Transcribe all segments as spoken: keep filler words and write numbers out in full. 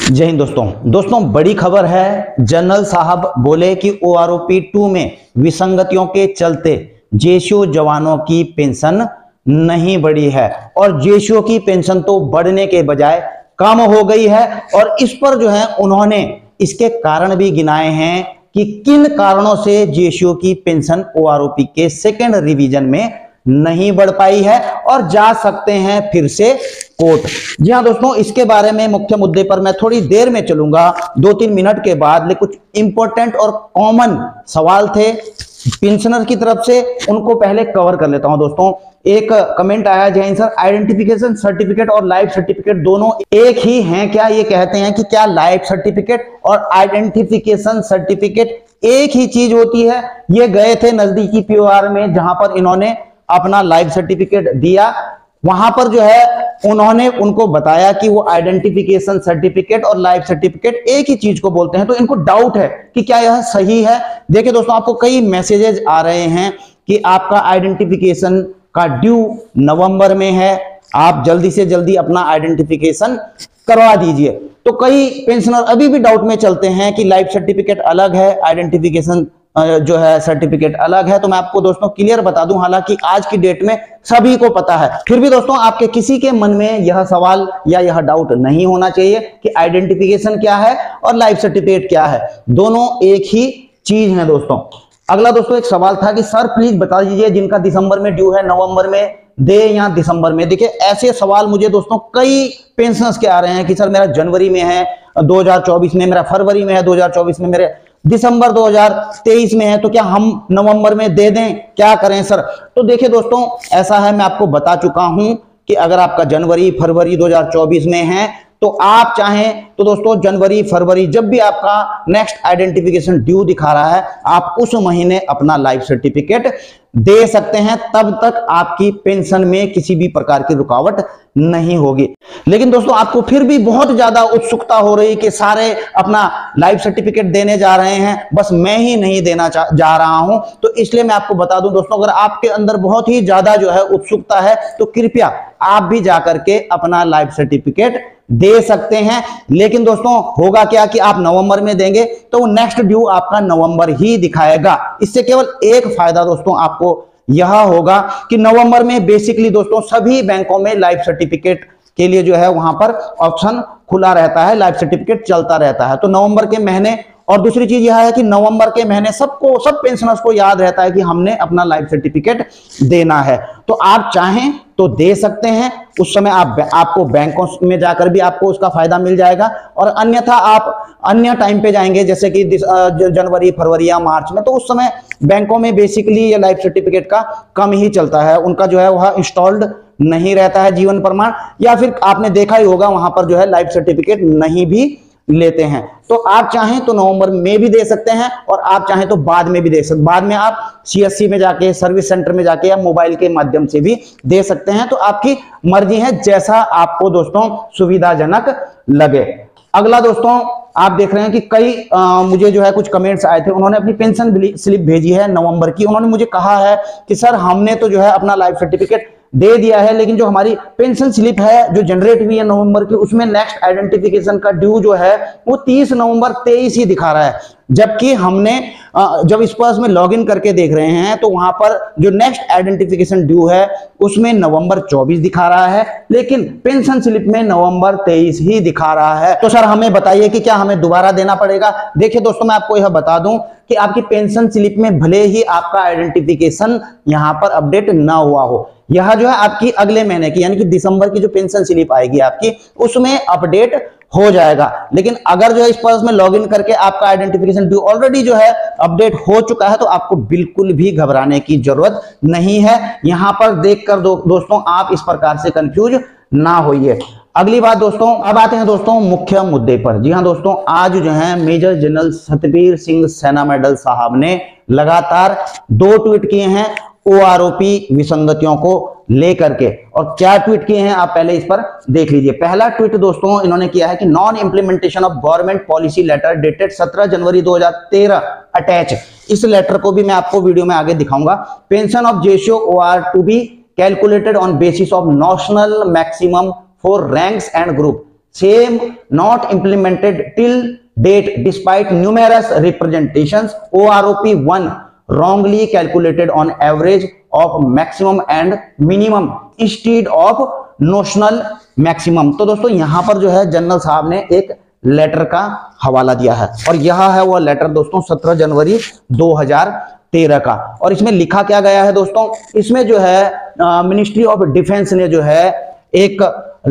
जय हिंद दोस्तों दोस्तों बड़ी खबर है। जनरल साहब बोले कि O R O P two में विसंगतियों के चलते जेसीओ जवानों की पेंशन नहीं बढ़ी है और जेसीओ की पेंशन तो बढ़ने के बजाय कम हो गई है। और इस पर जो है उन्होंने इसके कारण भी गिनाए हैं कि किन कारणों से जेसीओ की pension O R O P के सेकेंड रिवीजन में नहीं बढ़ पाई है और जा सकते हैं फिर से कोर्ट। जी हाँ दोस्तों, इसके बारे में मुख्य मुद्दे पर मैं थोड़ी देर में चलूंगा, दो तीन मिनट के बाद। लेकिन कुछ इंपॉर्टेंट और कॉमन सवाल थे पेंशनर की तरफ से, उनको पहले कवर कर लेता हूं दोस्तों। एक कमेंट आया, Jai Hind sir, identification certificate और लाइफ सर्टिफिकेट दोनों एक ही हैं क्या? ये कहते हैं कि क्या लाइफ सर्टिफिकेट और आइडेंटिफिकेशन सर्टिफिकेट एक ही चीज होती है? ये गए थे नजदीकी पी ओ आर में, जहां पर इन्होंने अपना लाइफ सर्टिफिकेट दिया। वहां पर जो है उन्होंने उनको बताया कि वो आइडेंटिफिकेशन सर्टिफिकेट और लाइफ सर्टिफिकेट एक ही चीज को बोलते हैं। तो इनको डाउट है कि क्या यह सही है। देखिए दोस्तों, आपको कई मैसेजेस आ रहे हैं कि आपका आइडेंटिफिकेशन का ड्यू नवंबर में है, आप जल्दी से जल्दी अपना आइडेंटिफिकेशन करवा दीजिए। तो कई पेंशनर अभी भी डाउट में चलते हैं कि लाइफ सर्टिफिकेट अलग है, आइडेंटिफिकेशन जो है सर्टिफिकेट अलग है। तो मैं आपको दोस्तों क्लियर बता दूं, हालांकि आज की डेट में सभी को पता है, फिर भी दोस्तों आपके किसी के मन में यह सवाल या यह डाउट नहीं होना चाहिए कि आइडेंटिफिकेशन क्या है और लाइफ सर्टिफिकेट क्या है। दोनों एक ही चीज है दोस्तों। अगला दोस्तों एक सवाल था कि सर प्लीज बता दीजिए जिनका दिसंबर में ड्यू है नवंबर में दे या दिसंबर में। देखिए ऐसे सवाल मुझे दोस्तों कई पेंशनर्स के आ रहे हैं कि सर मेरा जनवरी में है दो हज़ार चौबीस में, मेरा फरवरी में है दो हज़ार चौबीस में, मेरे दिसंबर दो हज़ार तेईस में है, तो क्या हम नवंबर में दे दें, क्या करें सर? तो देखिए दोस्तों, ऐसा है, मैं आपको बता चुका हूं कि अगर आपका जनवरी फरवरी दो हज़ार चौबीस में है तो आप चाहें तो दोस्तों जनवरी फरवरी जब भी आपका नेक्स्ट आइडेंटिफिकेशन ड्यू दिखा रहा है, आप उस महीने अपना लाइफ सर्टिफिकेट दे सकते हैं। तब तक आपकी पेंशन में किसी भी प्रकार की रुकावट नहीं होगी। लेकिन दोस्तों आपको फिर भी बहुत ज्यादा उत्सुकता हो रही कि सारे अपना लाइफ सर्टिफिकेट देने जा रहे हैं, बस मैं ही नहीं देना जा रहा हूं। तो इसलिए मैं आपको बता दूं दोस्तों, अगर आपके अंदर बहुत ही ज्यादा जो है उत्सुकता है तो कृपया आप भी जाकर के अपना लाइफ सर्टिफिकेट दे सकते हैं। लेकिन दोस्तों होगा क्या कि आप नवंबर में देंगे तो नेक्स्ट ड्यू आपका नवंबर ही दिखाएगा। इससे केवल एक फायदा दोस्तों आपको यह होगा कि नवंबर में बेसिकली दोस्तों सभी बैंकों में लाइफ सर्टिफिकेट के लिए जो है वहां पर ऑप्शन खुला रहता है, लाइफ सर्टिफिकेट चलता रहता है। तो नवंबर के महीने, और दूसरी चीज यह है कि नवंबर के महीने सबको सब पेंशनर्स को याद रहता है कि हमने अपना लाइफ सर्टिफिकेट देना है। तो आप चाहें तो दे सकते हैं, उस समय आप आपको बैंकों में जाकर भी आपको उसका फायदा मिल जाएगा। और अन्यथा आप अन्य टाइम पे जाएंगे जैसे कि जनवरी फरवरी या मार्च में, तो उस समय बैंकों में बेसिकली ये लाइफ सर्टिफिकेट का कम ही चलता है, उनका जो है वह इंस्टॉल्ड नहीं रहता है जीवन प्रमाण, या फिर आपने देखा ही होगा वहां पर जो है लाइफ सर्टिफिकेट नहीं भी लेते हैं। तो आप चाहें तो नवंबर में भी दे सकते हैं और आप चाहें तो बाद में भी दे सकते, बाद में आप सी एस सी में जाके, सर्विस सेंटर में जाके या मोबाइल के माध्यम से भी दे सकते हैं। तो आपकी मर्जी है, जैसा आपको दोस्तों सुविधाजनक लगे। अगला दोस्तों आप देख रहे हैं कि कई आ, मुझे जो है कुछ कमेंट्स आए थे, उन्होंने अपनी पेंशन स्लिप भेजी है नवंबर की। उन्होंने मुझे कहा है कि सर हमने तो जो है अपना लाइफ सर्टिफिकेट दे दिया है, लेकिन जो हमारी पेंशन स्लिप है जो जनरेट हुई है नवंबर की, उसमें नेक्स्ट आइडेंटिफिकेशन का ड्यू जो है वो तीस नवंबर तेईस ही दिखा रहा है। जबकि हमने जब इस पर में लॉगिन करके देख रहे हैं तो वहां पर जो नेक्स्ट आइडेंटिफिकेशन ड्यू है उसमें नवंबर चौबीस दिखा रहा है, लेकिन पेंशन स्लिप में नवंबर तेईस ही दिखा रहा है। तो सर हमें बताइए कि क्या हमें दोबारा देना पड़ेगा? देखिए दोस्तों, मैं आपको यह बता दूं कि आपकी पेंशन स्लिप में भले ही आपका आइडेंटिफिकेशन यहां पर अपडेट ना हुआ हो, यह जो है आपकी अगले महीने की यानी कि दिसंबर की जो पेंशन स्लिप आएगी आपकी, उसमें अपडेट हो जाएगा। लेकिन अगर जो है इस पर्स में लॉगिन करके आपका आइडेंटिफिकेशन ड्यू ऑलरेडी जो है अपडेट हो चुका है, तो आपको बिल्कुल भी घबराने की जरूरत नहीं है। यहां पर देखकर दो, दोस्तों आप इस प्रकार से कंफ्यूज ना होइए। अगली बात दोस्तों, अब आते हैं दोस्तों मुख्य मुद्दे पर। जी हां दोस्तों, आज जो है मेजर जनरल सतबीर सिंह सेना मेडल साहब ने लगातार दो ट्वीट किए हैं ओ आर ओ पी विसंगतियों को लेकर के। और क्या ट्वीट किए हैं आप पहले इस पर देख लीजिए। पहला ट्वीट दोस्तों इन्होंने किया है कि non implementation of government policy letter dated सत्रह जनवरी दो हज़ार तेरह अटैच। इस लेटर को भी मैं आपको वीडियो में आगे दिखाऊंगा। Pension of JCO O R to be calculated on basis of national maximum for ranks and group same not implemented till date despite numerous representations, O R O P one wrongly calculated on average of maximum and minimum instead of notional maximum। तो दोस्तों यहां पर जो है general साहब ने एक letter का हवाला दिया है और यह है वो लेटर दोस्तों सत्रह जनवरी दो हज़ार तेरह का। और इसमें लिखा क्या गया है दोस्तों, इसमें जो है मिनिस्ट्री ऑफ डिफेंस ने जो है एक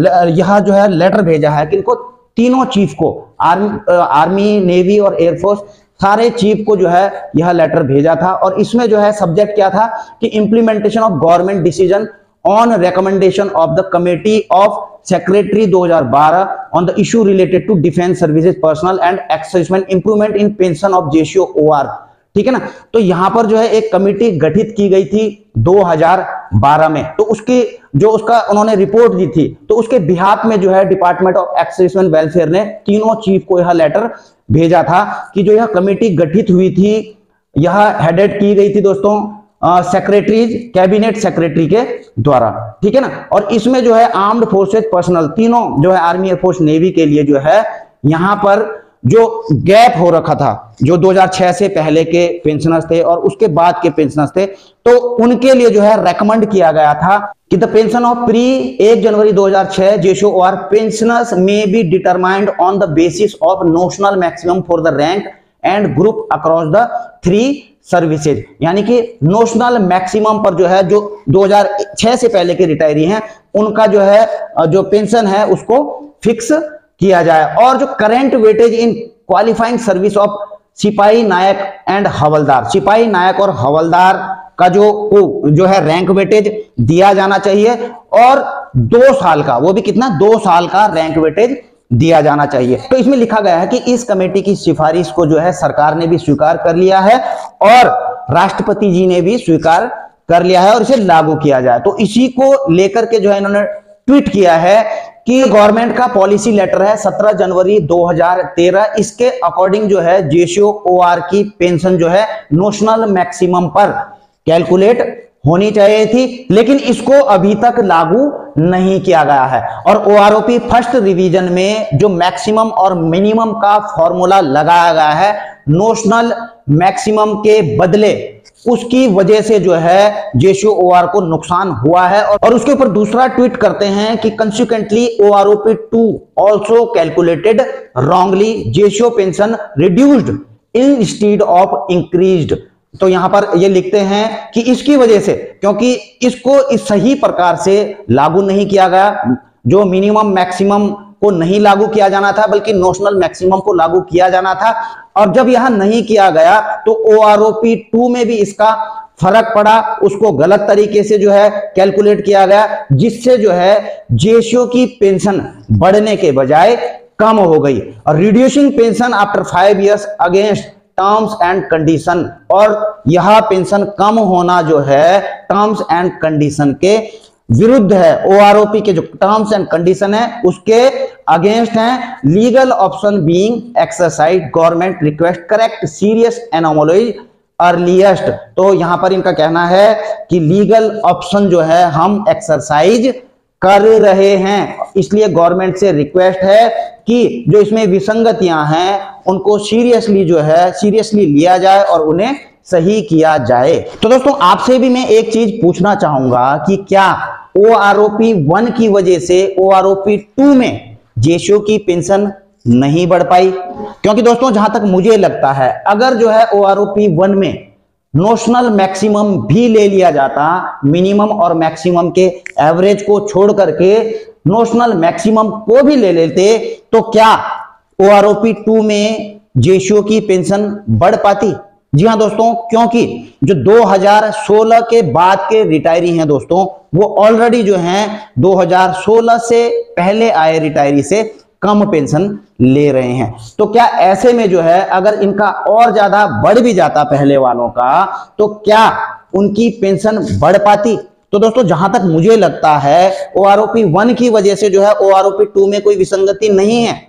यह जो है लेटर भेजा है किनको, तीनों चीफ को, आर्मी आर्मी नेवी और एयरफोर्स सारे चीफ को जो है यह लेटर भेजा था। और इसमें जो है सब्जेक्ट क्या था कि implementation of government decision on recommendation of the committee of secretary दो हज़ार बारह on the issue related to defence services personnel and ex servicemen improvement in pension of JCO OR. ठीक है ना। तो यहां पर जो है एक कमेटी गठित की गई थी दो हज़ार बारह में, तो उसकी जो उसका उन्होंने रिपोर्ट दी थी, तो उसके बिहाफ में जो है डिपार्टमेंट ऑफ एक्सर्विसमेंट वेलफेयर ने तीनों चीफ को यह लेटर भेजा था कि जो यह कमेटी गठित हुई थी, यह हेडेड की गई थी दोस्तों सेक्रेटरीज कैबिनेट सेक्रेटरी के द्वारा। ठीक है ना। और इसमें जो है आर्म्ड फोर्सेज पर्सनल, तीनों जो है आर्मी, एयरफोर्स, नेवी के लिए जो है यहां पर जो गैप हो रखा था, जो दो हज़ार छह से पहले के पेंशनर्स थे और उसके बाद के पेंशनर्स थे, तो उनके लिए जो है रेकमेंड किया गया था कि द पेंशन ऑफ प्री एक जनवरी दो हज़ार छह JCO OR pensioners may be determined on the basis of notional maximum for the rank and group across the three services. यानी कि नोशनल मैक्सिमम पर जो है जो दो हज़ार छह से पहले के रिटायरी हैं उनका जो है जो पेंशन है उसको फिक्स किया जाए। और जो current weightage in qualifying service of sipahi naik and हवलदार, सिपाही नायक और हवलदार का जो जो है रैंक वेटेज दिया जाना चाहिए और दो साल का, वो भी कितना, दो साल का रैंक वेटेज दिया जाना चाहिए। तो इसमें लिखा गया है कि इस कमेटी की सिफारिश को जो है सरकार ने भी स्वीकार कर लिया है और राष्ट्रपति जी ने भी स्वीकार कर लिया है और इसे लागू किया जाए। तो इसी को लेकर के जो है इन्होंने ट्वीट किया है कि गवर्नमेंट का पॉलिसी लेटर है सत्रह जनवरी दो हज़ार तेरह, इसके अकॉर्डिंग जो है जेसीओ ओआर की पेंशन जो है नोशनल मैक्सिमम पर कैलकुलेट होनी चाहिए थी, लेकिन इसको अभी तक लागू नहीं किया गया है। और ओआरओपी फर्स्ट रिवीजन में जो मैक्सिमम और मिनिमम का फॉर्मूला लगाया गया है नोशनल मैक्सिमम के बदले, उसकी वजह से जो है जेसीओ ओआर को नुकसान हुआ है। और उसके ऊपर दूसरा ट्वीट करते हैं कि consequently OROP two also calculated wrongly, JCO pension reduced instead of increased. तो यहां पर ये लिखते हैं कि इसकी वजह से, क्योंकि इसको इस सही प्रकार से लागू नहीं किया गया, जो मिनिमम मैक्सिमम को नहीं लागू किया जाना था बल्कि नोशनल मैक्सिमम को लागू किया जाना था। और जब यह नहीं किया गया तो ओआरओपी टू में भी इसका फर्क पड़ा, उसको गलत तरीके से जो है कैलकुलेट किया गया, जिससे जो है जेसीओ की पेंशन बढ़ने के बजाय कम हो गई। और reducing pension after five years against terms and condition, और यह पेंशन कम होना जो है टर्म्स एंड कंडीशन के विरुद्ध है। ओआरओपी के जो टर्म्स एंड कंडीशन है उसके अगेंस्ट हैं। Legal option being exercise government request correct serious anomalies earliest. तो यहां पर इनका कहना है कि लीगल ऑप्शन जो है हम एक्सरसाइज कर रहे हैं, इसलिए गवर्नमेंट से रिक्वेस्ट है कि जो इसमें विसंगतियां हैं उनको सीरियसली जो है सीरियसली लिया जाए और उन्हें सही किया जाए। तो दोस्तों आपसे भी मैं एक चीज पूछना चाहूंगा कि क्या ओआरओपी वन की वजह से ओआरओपी टू में जेसीओ की पेंशन नहीं बढ़ पाई? क्योंकि दोस्तों जहां तक मुझे लगता है अगर जो है ओआरओपी वन में नोशनल मैक्सिमम भी ले लिया जाता, मिनिमम और मैक्सिमम के एवरेज को छोड़ करके नोशनल मैक्सिमम को भी ले लेते, तो क्या ओआरओपी टू में जेसीओ की पेंशन बढ़ पाती? जी हां दोस्तों, क्योंकि जो दो हज़ार सोलह के बाद के रिटायरी हैं दोस्तों, वो ऑलरेडी जो हैं दो हज़ार सोलह से पहले आए रिटायरी से कम पेंशन ले रहे हैं। तो क्या ऐसे में जो है अगर इनका और ज्यादा बढ़ भी जाता पहले वालों का, तो क्या उनकी पेंशन बढ़ पाती? तो दोस्तों जहां तक मुझे लगता है ओआरओपी वन की वजह से जो है ओआरओपी टू में कोई विसंगति नहीं है।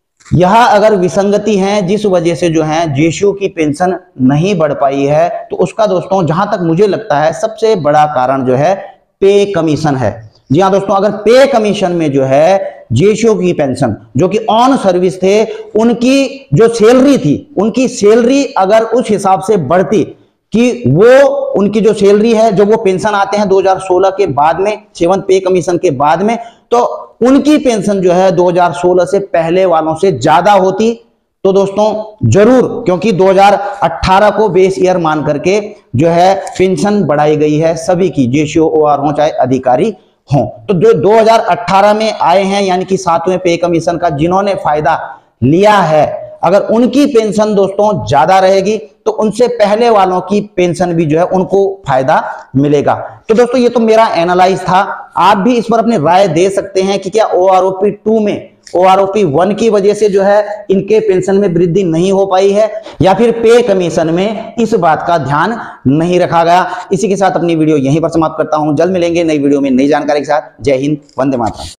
यह अगर विसंगति है जिस वजह से जो है जेसीओ की पेंशन नहीं बढ़ पाई है, तो उसका दोस्तों जहां तक मुझे लगता है सबसे बड़ा कारण जो है पे कमीशन है। जी हाँ दोस्तों, अगर पे कमीशन में जो है जेसीओ की पेंशन जो कि ऑन सर्विस थे, उनकी जो सैलरी थी, उनकी सैलरी अगर उस हिसाब से बढ़ती कि वो उनकी जो सैलरी है, जो वो पेंशन आते हैं दो हज़ार सोलह के बाद में, सेवन पे कमीशन के बाद में, तो उनकी पेंशन जो है दो हज़ार सोलह से पहले वालों से ज्यादा होती। तो दोस्तों जरूर, क्योंकि दो हज़ार अठारह को बेस ईयर मान करके जो है पेंशन बढ़ाई गई है सभी की, जेसीओ ओआर हो चाहे अधिकारी हो। तो जो दो हज़ार अठारह में आए हैं, यानी कि सातवें पे कमीशन का जिन्होंने फायदा लिया है, अगर उनकी पेंशन दोस्तों ज्यादा रहेगी तो उनसे पहले वालों की पेंशन भी जो है उनको फायदा मिलेगा। तो दोस्तों ये तो मेरा एनालाइज था, आप भी इस पर अपनी राय दे सकते हैं कि क्या ओआरओपी टू में ओआरओपी वन की वजह से जो है इनके पेंशन में वृद्धि नहीं हो पाई है, या फिर पे कमीशन में इस बात का ध्यान नहीं रखा गया। इसी के साथ अपनी वीडियो यहीं पर समाप्त करता हूं। जल्द मिलेंगे नई वीडियो में नई जानकारी के साथ। जय हिंद, वंदे मातरम।